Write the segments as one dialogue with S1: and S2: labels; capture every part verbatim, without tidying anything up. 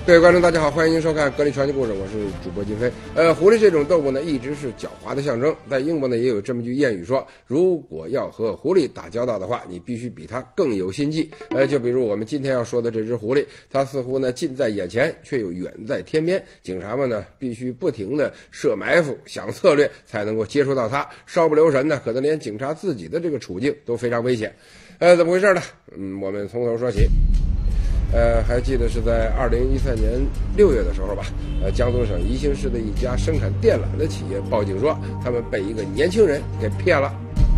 S1: 各位观众，大家好，欢迎您收看《格力传奇故事》，我是主播金飞。呃，狐狸这种动物呢，一直是狡猾的象征。在英国呢，也有这么句谚语说，如果要和狐狸打交道的话，你必须比它更有心计。呃，就比如我们今天要说的这只狐狸，它似乎呢近在眼前，却又远在天边。警察们呢，必须不停的设埋伏，想策略，才能够接触到它。稍不留神呢，可能连警察自己的这个处境都非常危险。呃，怎么回事呢？嗯，我们从头说起。呃，还记得是在二零一三年六月的时候吧，呃，江苏省宜兴市的一家生产电缆的企业报警说，他们被一个年轻人给骗了。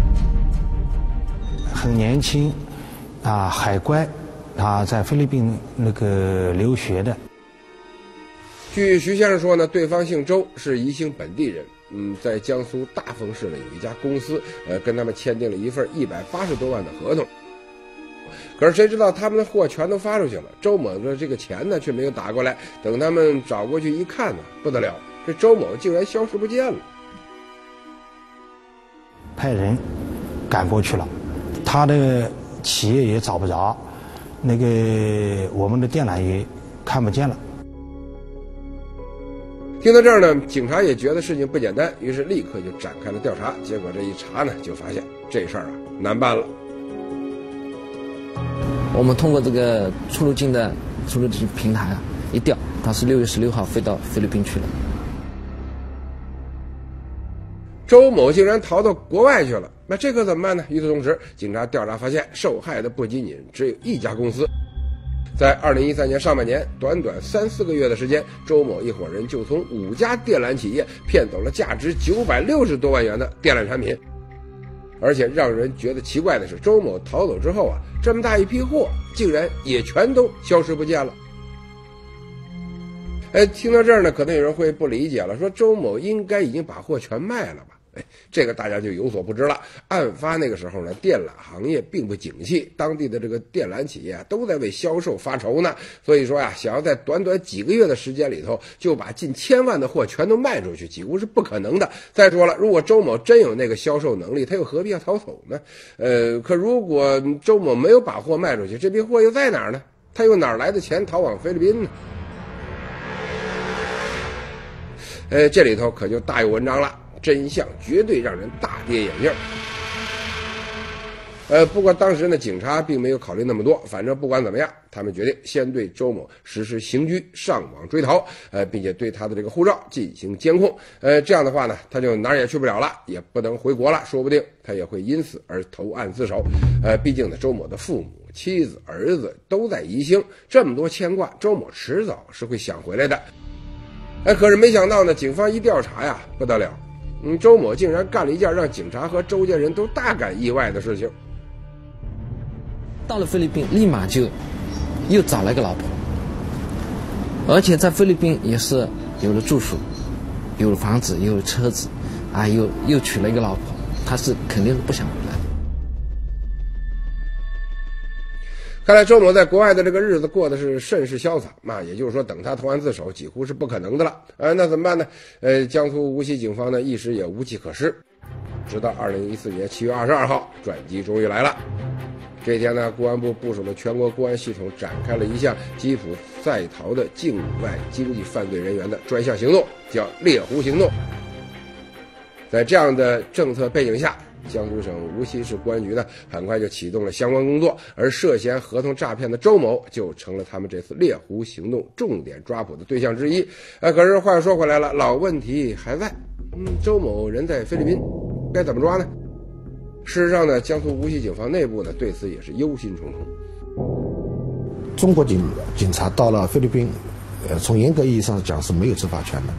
S2: 很年轻，啊，海归，啊，在菲律宾那个留学的。
S1: 据徐先生说呢，对方姓周，是宜兴本地人。嗯，在江苏大丰市呢有一家公司，呃，跟他们签订了一份一百八十多万的合同。可是谁知道他们的货全都发出去了，周某的这个钱呢却没有打过来。等他们找过去一看呢，不得了，这周某竟然消失不见了。
S2: 派人赶过去了，他的企业也找不着，那个我们的电缆也看不见了。
S1: 听到这儿呢，警察也觉得事情不简单，于是立刻就展开了调查。结果这一查呢，就发现这事儿啊难办了。
S3: 我们通过这个出入境的出入境平台啊，一调，他是六月十六号飞到菲律宾去了。
S1: 周某竟然逃到国外去了，那这可怎么办呢？与此同时，警察调查发现，受害的不仅仅只有一家公司。在二零一三年上半年，短短三四个月的时间，周某一伙人就从五家电缆企业骗走了价值九百六十多万元的电缆产品。而且让人觉得奇怪的是，周某逃走之后啊，这么大一批货竟然也全都消失不见了。哎，听到这儿呢，可能有人会不理解了，说周某应该已经把货全卖了吧？哎，这个大家就有所不知了。案发那个时候呢，电缆行业并不景气，当地的这个电缆企业啊都在为销售发愁呢。所以说呀，想要在短短几个月的时间里头就把近千万的货全都卖出去，几乎是不可能的。再说了，如果周某真有那个销售能力，他又何必要逃走呢？呃，可如果周某没有把货卖出去，这批货又在哪儿呢？他又哪儿来的钱逃往菲律宾呢？呃，这里头可就大有文章了。真相绝对让人大跌眼镜。呃，不过当时呢，警察并没有考虑那么多，反正不管怎么样，他们决定先对周某实施刑拘，上网追逃，呃，并且对他的这个护照进行监控。呃，这样的话呢，他就哪儿也去不了了，也不能回国了，说不定他也会因此而投案自首。呃，毕竟呢，周某的父母、妻子、儿子都在宜兴，这么多牵挂，周某迟早是会想回来的。哎，可是没想到呢，警方一调查呀，不得了。嗯，周某竟然干了一件让警察和周家人都大感意外的事情。
S3: 到了菲律宾，立马就又找了个老婆，而且在菲律宾也是有了住所，有了房子，有了车子，啊，又又娶了一个老婆，他是肯定是不想回来的。
S1: 看来周某在国外的这个日子过得是甚是潇洒，那也就是说，等他投案自首几乎是不可能的了。呃，那怎么办呢？呃，江苏无锡警方呢一时也无计可施，直到二零一四年七月二十二号，转机终于来了。这天呢，公安部部署了全国公安系统，展开了一项缉捕在逃的境外经济犯罪人员的专项行动，叫猎狐行动。在这样的政策背景下，江苏省无锡市公安局呢，很快就启动了相关工作，而涉嫌合同诈骗的周某就成了他们这次猎狐行动重点抓捕的对象之一。呃，可是话又说回来了，老问题还在。嗯，周某人在菲律宾，该怎么抓呢？事实上呢，江苏无锡警方内部呢对此也是忧心忡忡。
S4: 中国警警察到了菲律宾，呃，从严格意义上讲是没有执法权的。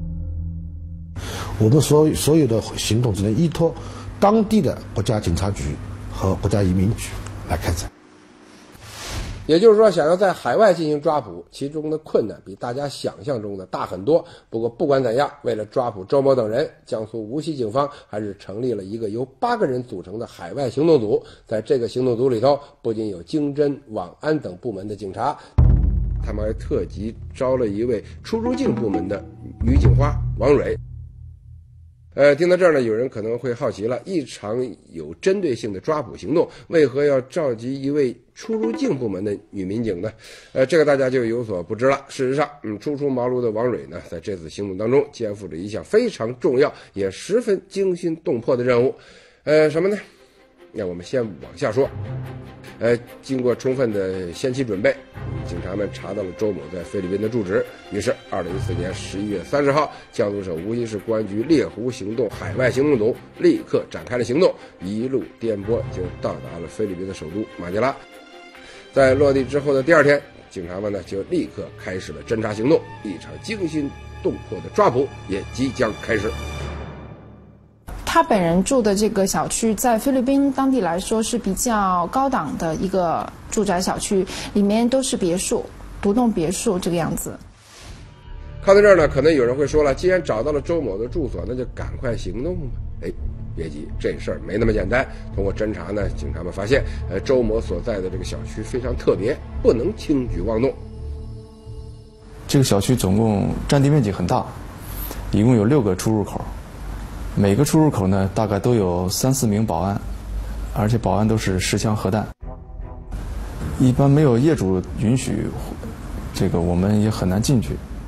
S4: 我们所有所有的行动只能依托当地的国家警察局和国家移民局来开展。
S1: 也就是说，想要在海外进行抓捕，其中的困难比大家想象中的大很多。不过不管怎样，为了抓捕周某等人，江苏无锡警方还是成立了一个由八个人组成的海外行动组。在这个行动组里头，不仅有经侦、网安等部门的警察，他们还特级招了一位出入境部门的女警花王蕊。 呃，听到这儿呢，有人可能会好奇了，一场有针对性的抓捕行动，为何要召集一位出入境部门的女民警呢？呃，这个大家就有所不知了。事实上，嗯，初出茅庐的王蕊呢，在这次行动当中，肩负着一项非常重要也十分惊心动魄的任务。呃，什么呢？那我们先往下说。呃，经过充分的先期准备，警察们查到了周某在菲律宾的住址。于是，二零一四年十一月三十号，江苏省无锡市公安局猎狐行动海外行动组立刻展开了行动，一路颠簸就到达了菲律宾的首都马尼拉。在落地之后的第二天，警察们呢就立刻开始了侦查行动，一场惊心动魄的抓捕也即将开始。
S5: 他本人住的这个小区，在菲律宾当地来说是比较高档的一个住宅小区，里面都是别墅，独栋别墅这个样子。
S1: 看到这儿呢，可能有人会说了，既然找到了周某的住所，那就赶快行动吧。哎，别急，这事儿没那么简单。通过侦查呢，警察们发现，呃，周某所在的这个小区非常特别，不能轻举妄动。
S6: 这个小区总共占地面积很大，一共有六个出入口。每个出入口呢，大概都有三四名保安，而且保安都是持枪核弹。一般没有业主允许，这个我们也很难进去。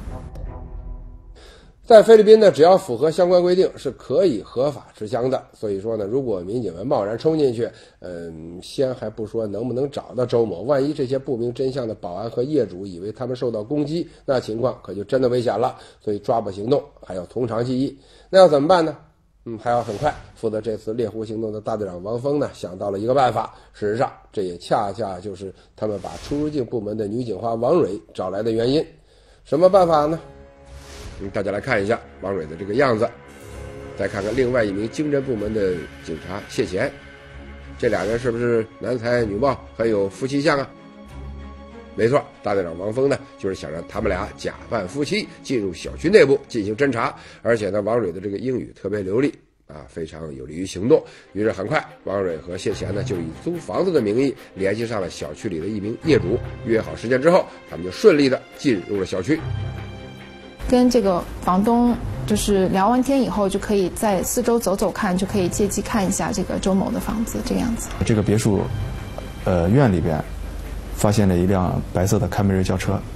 S1: 在菲律宾呢，只要符合相关规定，是可以合法持枪的。所以说呢，如果民警们贸然冲进去，嗯，先还不说能不能找到周某，万一这些不明真相的保安和业主以为他们受到攻击，那情况可就真的危险了。所以抓捕行动还要从长计议。那要怎么办呢？嗯，还要很快。负责这次猎狐行动的大队长王峰呢，想到了一个办法。事实上，这也恰恰就是他们把出入境部门的女警花王蕊找来的原因。什么办法呢？嗯，大家来看一下王蕊的这个样子，再看看另外一名经侦部门的警察谢贤，这俩人是不是男才女貌，很有夫妻相啊？没错，大队长王峰呢，就是想让他们俩假扮夫妻进入小区内部进行侦查，而且呢，王蕊的这个英语特别流利啊，非常有利于行动。于是很快，王蕊和谢贤呢就以租房子的名义联系上了小区里的一名业主，约好时间之后，他们就顺利的进入了小区。
S5: 跟这个房东就是聊完天以后，就可以在四周走走看，就可以借机看一下这个周某的房子，这个样子。
S6: 这个别墅，呃，院里边发现了一辆白色的凯美瑞轿车。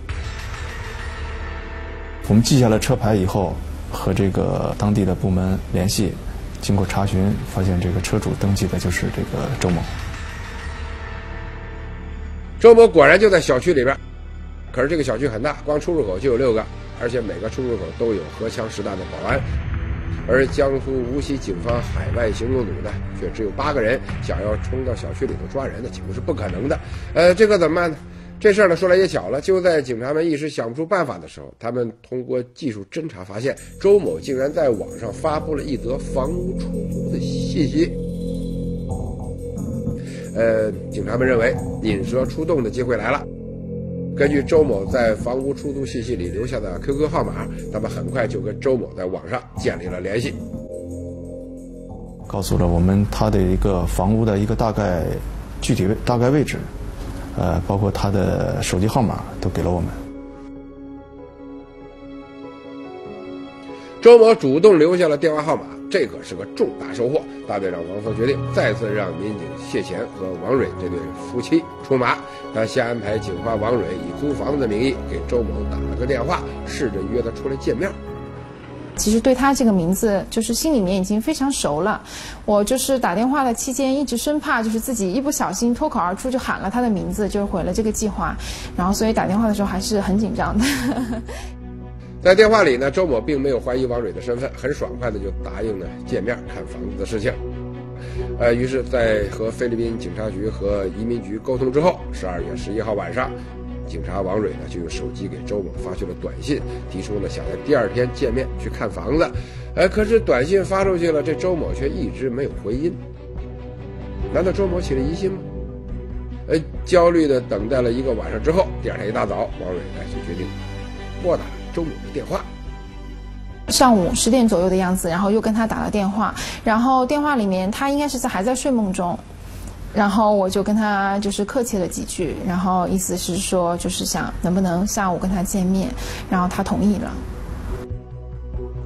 S6: 我们记下了车牌以后，和这个当地的部门联系，经过查询，发现这个车主登记的就是这个周某。
S1: 周某果然就在小区里边，可是这个小区很大，光出入口就有六个，而且每个出入口都有荷枪实弹的保安。而江苏无锡警方海外行动组呢，却只有八个人，想要冲到小区里头抓人，那几乎是不可能的。呃，这个怎么办呢？这事儿呢，说来也巧了，就在警察们一时想不出办法的时候，他们通过技术侦查发现，周某竟然在网上发布了一则房屋出租的信息。呃，警察们认为引蛇出洞的机会来了。根据周某在房屋出租信息里留下的 Q Q 号码，他们很快就跟周某在网上建立了联系，
S6: 告诉了我们他的一个房屋的一个大概具体位大概位置，呃，包括他的手机号码都给了我们。
S1: 周某主动留下了电话号码，这可是个重大收获。大队长王峰决定再次让民警谢贤和王蕊这对夫妻出马。他先安排警花王蕊以租房子的名义给周某打了个电话，试着约他出来见面。
S5: 其实对他这个名字，就是心里面已经非常熟了。我就是打电话的期间，一直生怕就是自己一不小心脱口而出就喊了他的名字，就是毁了这个计划。然后所以打电话的时候还是很紧张的。
S1: 在电话里呢，周某并没有怀疑王蕊的身份，很爽快的就答应了见面看房子的事情。呃，于是，在和菲律宾警察局和移民局沟通之后，十二月十一号晚上，警察王蕊呢就用手机给周某发去了短信，提出呢想在第二天见面去看房子。呃，可是短信发出去了，这周某却一直没有回音。难道周某起了疑心吗？呃，焦虑的等待了一个晚上之后，第二天一大早，王蕊呢就决定拨打周某的电话。
S5: 上午十点左右的样子，然后又跟他打了电话，然后电话里面他应该是在还在睡梦中，然后我就跟他就是客气了几句，然后意思是说就是想能不能下午跟他见面，然后他同意了。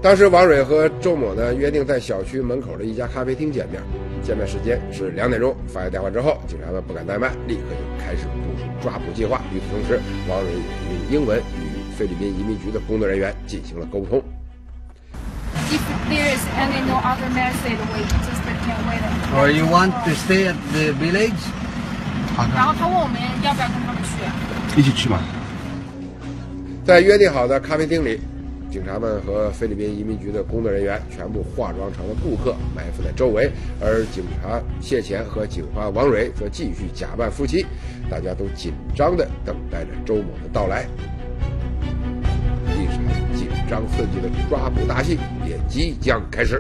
S1: 当时王蕊和周某呢约定在小区门口的一家咖啡厅见面，见面时间是两点钟。发下电话之后，警察们不敢怠慢，立刻就开始部署抓捕计划。与此同时，王蕊用英文与菲律宾移民局的工作人员进行了沟通。
S7: If there is any no other message, we just can wait.
S8: Or you want to stay at the village?
S7: 然后他问我们要不要跟他们去，
S4: 一起去嘛。
S1: 在约定好的咖啡厅里，警察们和菲律宾移民局的工作人员全部化妆成了顾客，埋伏在周围，而警察谢钱和警花王蕊则继续假扮夫妻，大家都紧张地等待着周某的到来。一场紧张刺激的抓捕大戏也即将开始。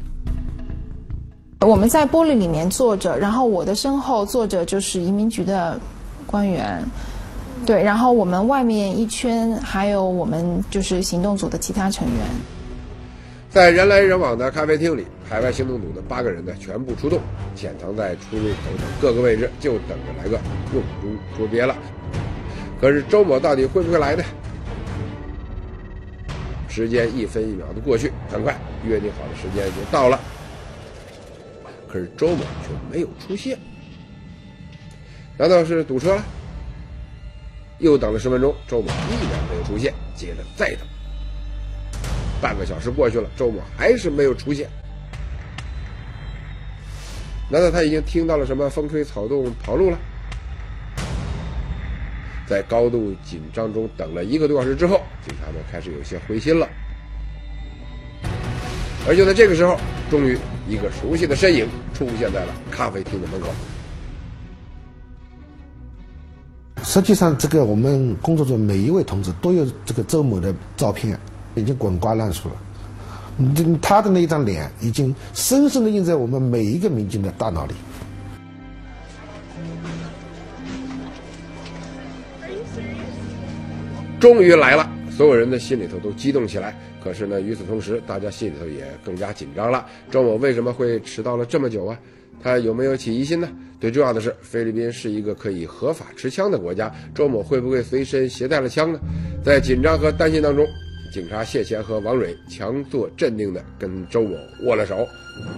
S5: 我们在玻璃里面坐着，然后我的身后坐着就是移民局的官员，对，然后我们外面一圈还有我们就是行动组的其他成员。
S1: 在人来人往的咖啡厅里，海外行动组的八个人呢全部出动，潜藏在出入口等各个位置，就等着来个瓮中捉鳖了。可是周某到底会不会来呢？时间一分一秒的过去，很快约定好的时间就到了。可是周某却没有出现，难道是堵车了？又等了十分钟，周某依然没有出现，接着再等，半个小时过去了，周某还是没有出现。难道他已经听到了什么风吹草动跑路了？在高度紧张中等了一个多小时之后，警察们开始有些灰心了。而就在这个时候，终于一个熟悉的身影出现在了咖啡厅的门口。
S4: 实际上，这个我们工作中每一位同志都有这个周某的照片，已经滚瓜烂熟了。嗯，他的那一张脸已经深深地印在我们每一个民警的大脑里。
S1: 终于来了，所有人的心里头都激动起来。可是呢，与此同时，大家心里头也更加紧张了。周某为什么会迟到了这么久啊？他有没有起疑心呢？最重要的是，菲律宾是一个可以合法持枪的国家，周某会不会随身携带了枪呢？在紧张和担心当中，警察谢钱和王蕊强作镇定地跟周某握了手。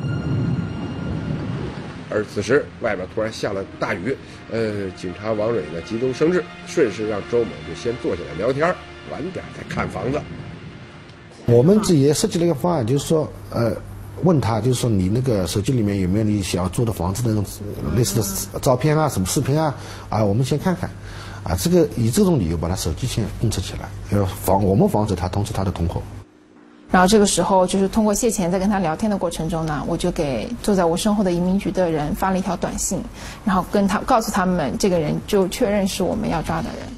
S1: 而此时外边突然下了大雨，呃，警察王蕊呢急中生智，顺势让周某就先坐下来聊天，晚点再看房子。
S4: 我们这也设计了一个方案，就是说，呃，问他，就是说你那个手机里面有没有你想要租的房子的那种类似的照片啊、什么视频啊，啊，我们先看看，啊，这个以这种理由把他手机先公测起来，要防我们防止他通知他的同伙。
S5: 然后这个时候，就是通过谢钱在跟他聊天的过程中呢，我就给坐在我身后的移民局的人发了一条短信，然后跟他告诉他们，这个人就确认是我们要抓的人。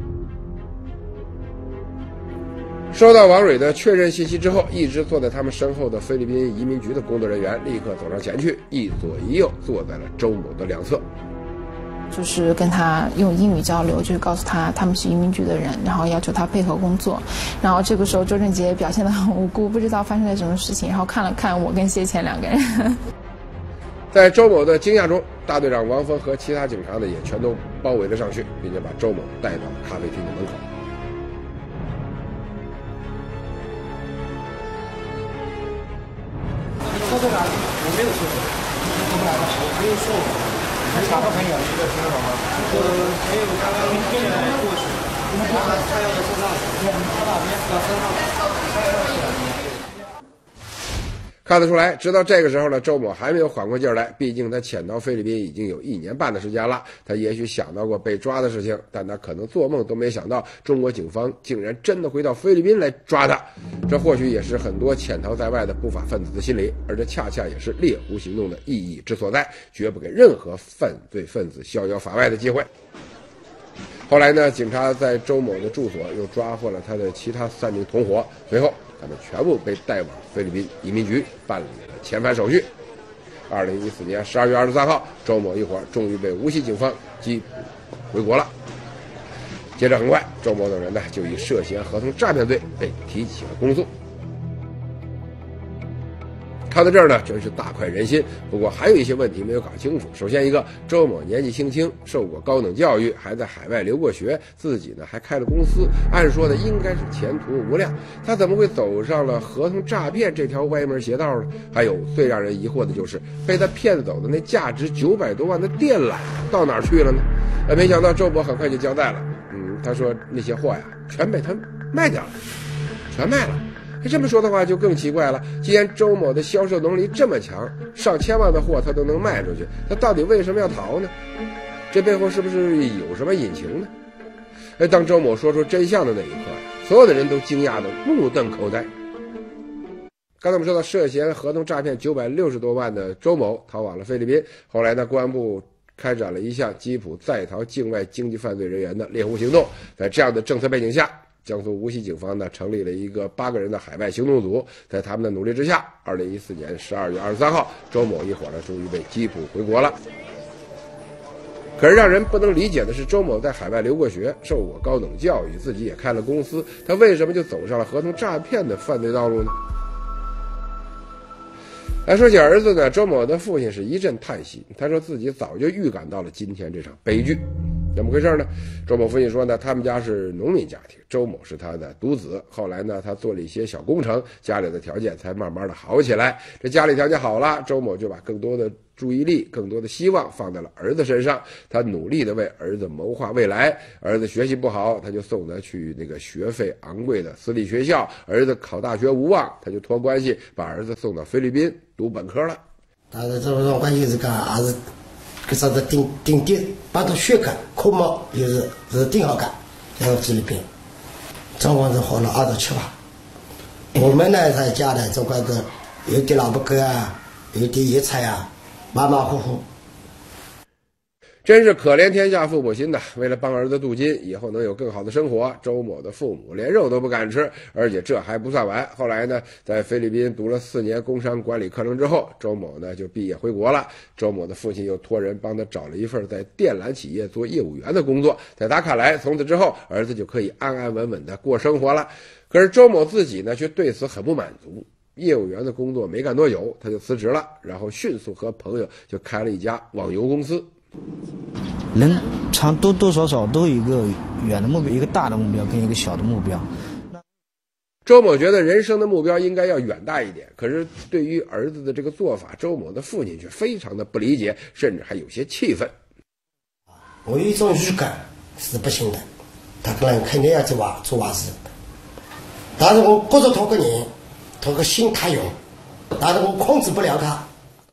S1: 收到王蕊的确认信息之后，一直坐在他们身后的菲律宾移民局的工作人员立刻走上前去，一左一右坐在了周某的两侧。
S5: 就是跟他用英语交流，就是告诉他他们是移民局的人，然后要求他配合工作。然后这个时候周振杰表现得很无辜，不知道发生了什么事情，然后看了看我跟谢钱两个人。
S1: 在周某的惊讶中，大队长王峰和其他警察呢也全都包围了上去，并且把周某带到了咖啡厅的门口。
S2: 车队长，我没有说什么，我们俩我没有说我。还哪个朋友？这个挺好吗？呃，还有刚刚现在过去，他他要在车上，他那边到车上。
S1: 看得出来，直到这个时候呢，周某还没有缓过劲儿来。毕竟他潜逃菲律宾已经有一年半的时间了，他也许想到过被抓的事情，但他可能做梦都没想到，中国警方竟然真的会到菲律宾来抓他。这或许也是很多潜逃在外的不法分子的心理，而这恰恰也是猎狐行动的意义之所在，绝不给任何犯罪分子逍遥法外的机会。后来呢，警察在周某的住所又抓获了他的其他三名同伙，随后他们全部被带往菲律宾移民局办理了遣返手续。二零一四年十二月二十三号，周某一伙终于被无锡警方缉捕回国了。接着很快，周某等人呢就以涉嫌合同诈骗罪被提起了公诉。 看到这儿呢，真是大快人心。不过还有一些问题没有搞清楚。首先一个，周某年纪轻轻，受过高等教育，还在海外留过学，自己呢还开了公司，按说呢应该是前途无量，他怎么会走上了合同诈骗这条歪门邪道呢？还有最让人疑惑的就是被他骗走的那价值九百多万的电缆到哪儿去了呢？呃，没想到周某很快就交代了，嗯，他说那些货呀全被他卖掉了，全卖了。这么说的话就更奇怪了，既然周某的销售能力这么强，上千万的货他都能卖出去，他到底为什么要逃呢？这背后是不是有什么隐情呢？哎，当周某说出真相的那一刻，所有的人都惊讶的目瞪口呆。刚才我们说到涉嫌合同诈骗九百六十多万的周某逃往了菲律宾，后来呢，公安部开展了一项缉捕在逃境外经济犯罪人员的猎狐行动。在这样的政策背景下，江苏无锡警方呢成立了一个八个人的海外行动组，在他们的努力之下，二零一四年十二月二十三号，周某一伙呢终于被缉捕回国了。可是让人不能理解的是，周某在海外留过学，受过高等教育，自己也开了公司，他为什么就走上了合同诈骗的犯罪道路呢？来说起儿子呢，周某的父亲是一阵叹息，他说自己早就预感到了今天这场悲剧。怎么回事呢？周某父亲说呢，他们家是农民家庭，周某是他的独子。后来呢，他做了一些小工程，家里的条件才慢慢的好起来。这家里条件好了，周某就把更多的注意力、更多的希望放在了儿子身上。他努力的为儿子谋划未来。儿子学习不好，他就送他去那个学费昂贵的私立学校。儿子考大学无望，他就托关系把儿子送到菲律宾读本科了。
S9: 但是这种关系是讲还是。搿啥子顶顶点把头血干，科目又是是顶好干，然后菲律宾，总共是花了二十七万。我们呢在家呢，总归个有点萝卜干啊，有点野菜啊，马马虎虎。
S1: 真是可怜天下父母心呐！为了帮儿子镀金，以后能有更好的生活，周某的父母连肉都不敢吃。而且这还不算完，后来呢，在菲律宾读了四年工商管理课程之后，周某呢就毕业回国了。周某的父亲又托人帮他找了一份在电缆企业做业务员的工作。在他看来，从此之后，儿子就可以安安稳稳的过生活了。可是周某自己呢，却对此很不满足。业务员的工作没干多久，他就辞职了，然后迅速和朋友就开了一家网游公司。
S10: 人常多多少少都有一个远的目标，一个大的目标跟一个小的目标。
S1: 周某觉得人生的目标应该要远大一点，可是对于儿子的这个做法，周某的父亲却非常的不理解，甚至还有些气愤。
S9: 我有一种预感是不行的，他可能肯定要做坏做坏事，但是我觉着他个人，他个心太勇，但是我控制不了他。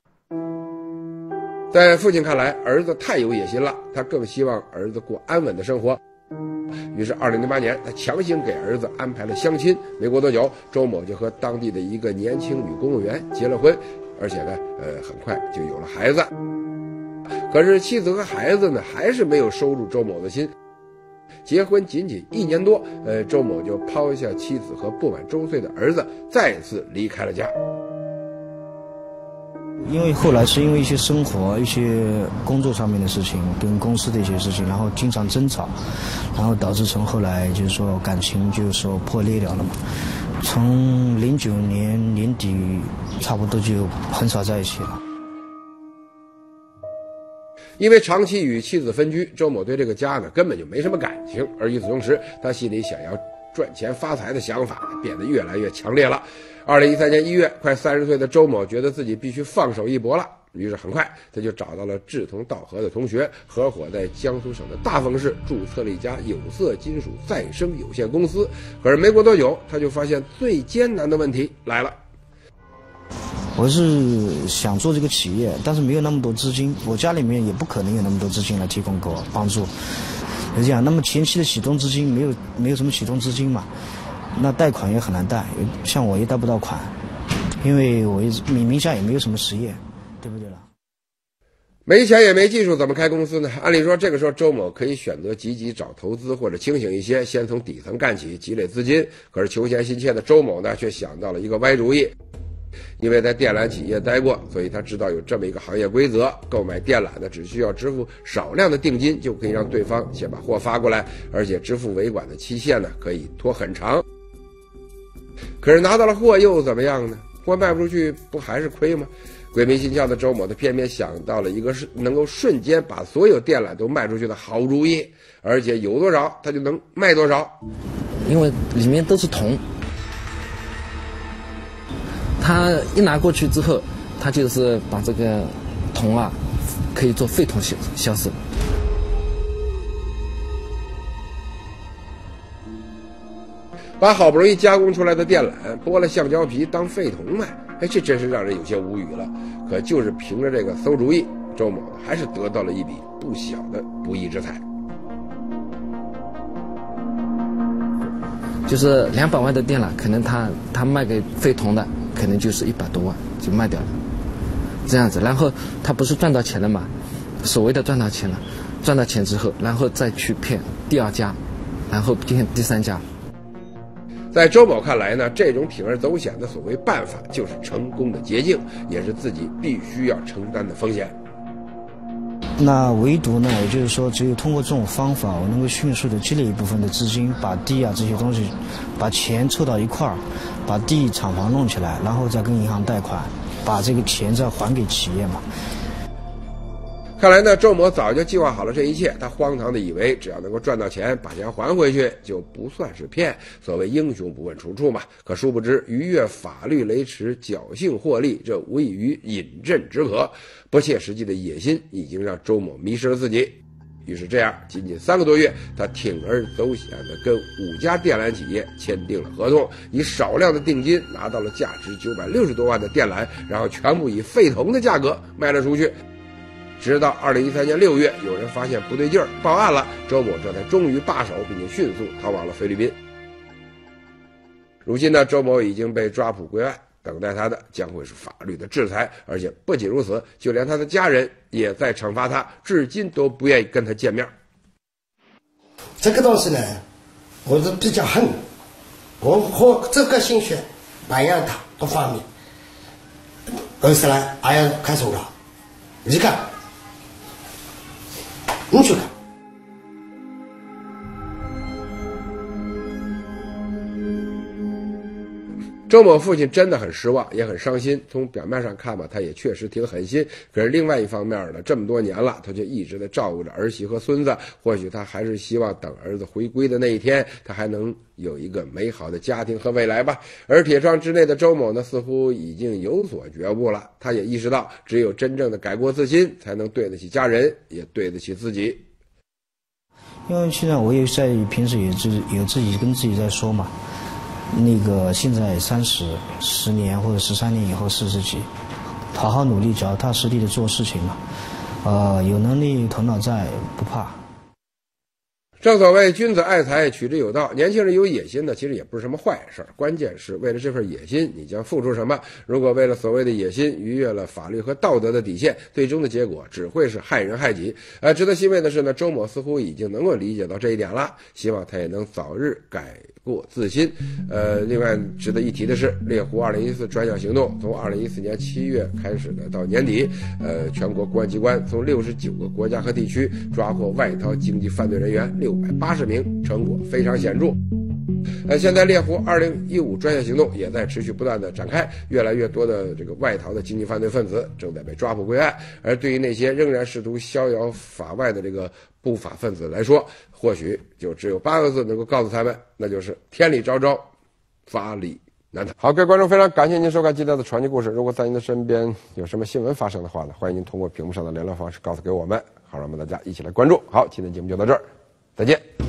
S1: 在父亲看来，儿子太有野心了，他更希望儿子过安稳的生活。于是二零零八年，他强行给儿子安排了相亲。没过多久，周某就和当地的一个年轻女公务员结了婚，而且呢，呃，很快就有了孩子。可是妻子和孩子呢，还是没有收入周某的心。结婚仅仅一年多，呃，周某就抛下妻子和不满周岁的儿子，再次离开了家。
S10: 因为后来是因为一些生活、一些工作上面的事情，跟公司的一些事情，然后经常争吵，然后导致从后来就是说感情就是说破裂掉了嘛。从零九年年底差不多就很少在一起了。
S1: 因为长期与妻子分居，周某对这个家呢根本就没什么感情，而与此同时，他心里想要赚钱发财的想法变得越来越强烈了。二零一三年一月，快三十岁的周某觉得自己必须放手一搏了，于是很快他就找到了志同道合的同学，合伙在江苏省的大丰市注册了一家有色金属再生有限公司。可是没过多久，他就发现最艰难的问题来了。
S10: 我是想做这个企业，但是没有那么多资金，我家里面也不可能有那么多资金来提供给我帮助。就这样，那么前期的启动资金没有没有什么启动资金嘛，那贷款也很难贷，像我也贷不到款，因为我名名下也没有什么实业，对不对了？
S1: 没钱也没技术，怎么开公司呢？按理说，这个时候周某可以选择积极找投资，或者清醒一些，先从底层干起，积累资金。可是求钱心切的周某呢，却想到了一个歪主意。因为在电缆企业待过，所以他知道有这么一个行业规则：购买电缆的只需要支付少量的定金，就可以让对方先把货发过来，而且支付尾管的期限呢可以拖很长。可是拿到了货又怎么样呢？ 货卖不出去，不还是亏吗？鬼迷心窍的周某，他偏偏想到了一个是能够瞬间把所有电缆都卖出去的好主意，而且有多少他就能卖多少。
S3: 因为里面都是铜，他一拿过去之后，他就是把这个铜啊，可以做废铜销销售。
S1: 把好不容易加工出来的电缆剥了橡胶皮当废铜卖，哎，这真是让人有些无语了。可就是凭着这个馊主意，周某还是得到了一笔不小的不义之财。
S3: 就是两百万的电缆，可能他他卖给废铜的，可能就是一百多万就卖掉了，这样子。然后他不是赚到钱了嘛？所谓的赚到钱了，赚到钱之后，然后再去骗第二家，然后骗第三家。
S1: 在周某看来呢，这种铤而走险的所谓办法就是成功的捷径，也是自己必须要承担的风险。
S10: 那唯独呢，也就是说，只有通过这种方法，我能够迅速的积累一部分的资金，把地啊这些东西，把钱凑到一块儿，把地厂房弄起来，然后再跟银行贷款，把这个钱再还给企业嘛。
S1: 看来呢，周某早就计划好了这一切。他荒唐的以为，只要能够赚到钱，把钱还回去，就不算是骗。所谓英雄不问出处嘛。可殊不知，逾越法律雷池，侥幸获利，这无异于饮鸩止渴。不切实际的野心已经让周某迷失了自己。于是这样，仅仅三个多月，他铤而走险的跟五家电缆企业签订了合同，以少量的定金拿到了价值九百六十多万的电缆，然后全部以废铜的价格卖了出去。直到二零一三年六月，有人发现不对劲儿，报案了，周某这才终于罢手，并且迅速逃往了菲律宾。如今呢，周某已经被抓捕归案，等待他的将会是法律的制裁，而且不仅如此，就连他的家人也在惩罚他，至今都不愿意跟他见面。
S9: 这个东西呢，我是比较恨，我和这个心血培养他各方面，而是呢，还要开除了，你看。你去看，
S1: 周某父亲真的很失望，也很伤心。从表面上看吧，他也确实挺狠心。可是另外一方面呢，这么多年了，他就一直在照顾着儿媳和孙子。或许他还是希望等儿子回归的那一天，他还能有一个美好的家庭和未来吧。而铁窗之内的周某呢，似乎已经有所觉悟了。他也意识到，只有真正的改过自新，才能对得起家人，也对得起自己。
S10: 因为现在我也在平时也是有自己跟自己在说嘛。那个现在三十十年或者十三年以后四十几，好好努力，脚踏实地的做事情嘛。呃，有能力头脑在，不怕。
S1: 正所谓君子爱财，取之有道。年轻人有野心呢，其实也不是什么坏事，关键是为了这份野心，你将付出什么。如果为了所谓的野心逾越了法律和道德的底线，最终的结果只会是害人害己。呃，值得欣慰的是呢，周某似乎已经能够理解到这一点了，希望他也能早日改过自新。呃，另外值得一提的是，猎狐二零一四专项行动从二零一四年七月开始的，到年底，呃，全国公安机关从六十九个国家和地区抓获外逃经济犯罪人员六百八十名，成果非常显著。呃，现在猎狐二零一五专项行动也在持续不断的展开，越来越多的这个外逃的经济犯罪分子正在被抓捕归案。而对于那些仍然试图逍遥法外的这个不法分子来说，或许就只有八个字能够告诉他们，那就是天理昭昭，法理难逃。好，各位观众，非常感谢您收看今天的传奇故事。如果在您的身边有什么新闻发生的话呢，欢迎您通过屏幕上的联络方式告诉给我们，好让我们大家一起来关注。好，今天节目就到这儿，再见。